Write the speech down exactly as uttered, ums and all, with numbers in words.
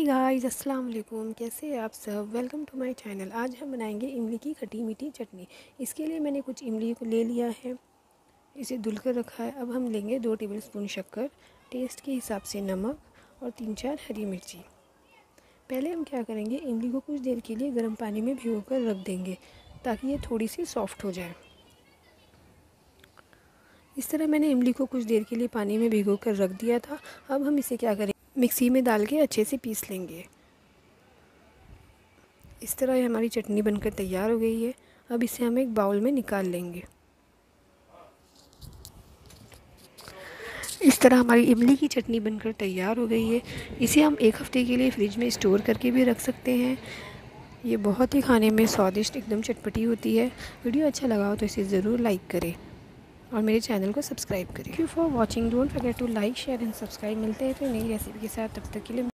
Guys, अस्सलाम वालेकुम। कैसे हैं आप सब? Welcome to my channel. आज हम बनाएंगे इमली की खट्टी मीठी चटनी। इसके लिए मैंने कुछ इमली को ले लिया है, इसे धुल कर रखा है। अब हम लेंगे दो टेबलस्पून शक्कर, टेस्ट के हिसाब से नमक और तीन चार हरी मिर्ची। पहले हम क्या करेंगे, इमली को कुछ देर के लिए गर्म पानी में भिगो कर रख देंगे ताकि ये थोड़ी सी सॉफ्ट हो जाए। इस तरह मैंने इमली को कुछ देर के लिए पानी में भिगो कर रख दिया था। अब हम इसे क्या करेंगे, मिक्सी में डाल के अच्छे से पीस लेंगे। इस तरह हमारी चटनी बनकर तैयार हो गई है। अब इसे हम एक बाउल में निकाल लेंगे। इस तरह हमारी इमली की चटनी बनकर तैयार हो गई है। इसे हम एक हफ़्ते के लिए फ्रिज में स्टोर करके भी रख सकते हैं। ये बहुत ही खाने में स्वादिष्ट, एकदम चटपटी होती है। वीडियो अच्छा लगा हो तो इसे ज़रूर लाइक करें और मेरे चैनल को सब्सक्राइब करें। Thank you for watching. Don't forget to like, share and subscribe. मिलते हैं फिर नई रेसिपी के साथ, तब तक के लिए।